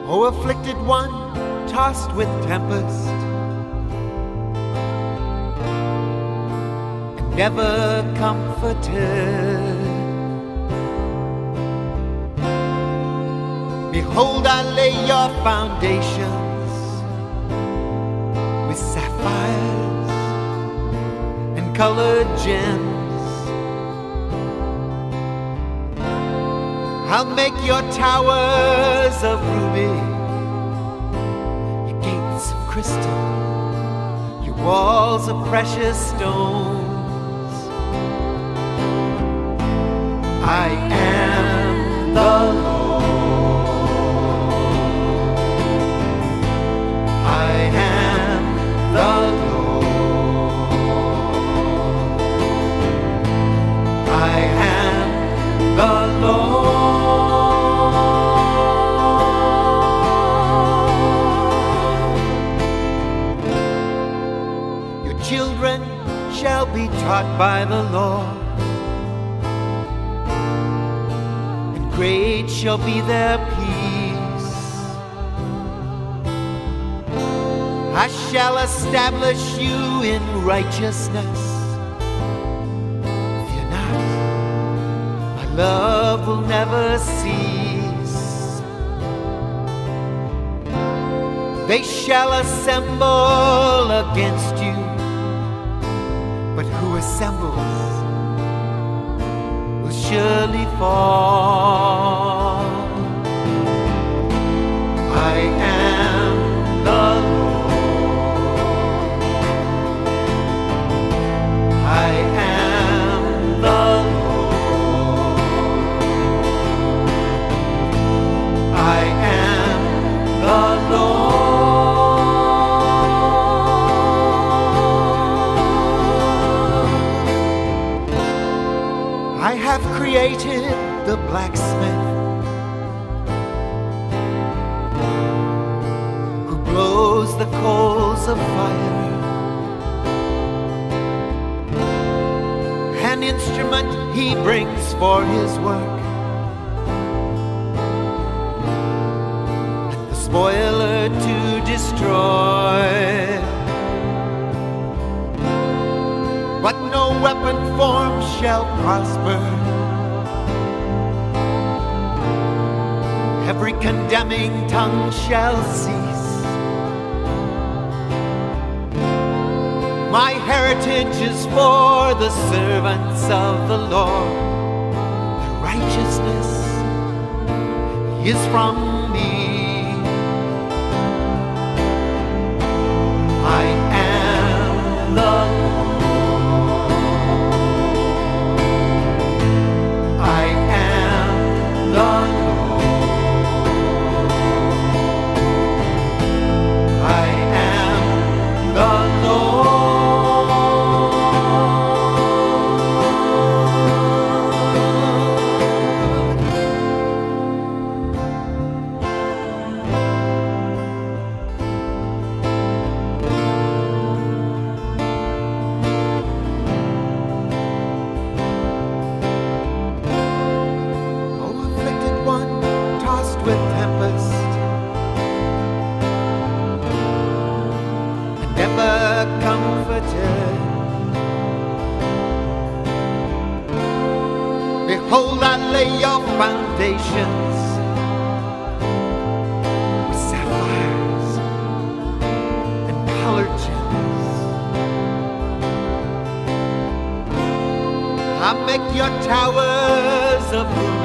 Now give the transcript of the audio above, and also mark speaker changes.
Speaker 1: O afflicted one, tossed with tempest, and never comforted. Behold, I lay your foundations with sapphires and colored gems. I'll make your towers of ruby, your gates of crystal, your walls of precious stones. I am the Lord. I am the Lord. I am the Lord. Children shall be taught by the Lord, and great shall be their peace. I shall establish you in righteousness. Fear not, my love will never cease. They shall assemble against you, but who assembles will surely fall. I am the Lord. I am the Lord. I am the Lord. I have created the blacksmith who blows the coals of fire, an instrument he brings for his work, and the spoiler to destroy. But no weapon formed shall prosper. Every condemning tongue shall cease. My heritage is for the servants of the Lord. Their righteousness is from me. I am the Lord. With tempest and never comforted. Behold, I lay your foundations with sapphires and colored gems. I make your towers of ruby,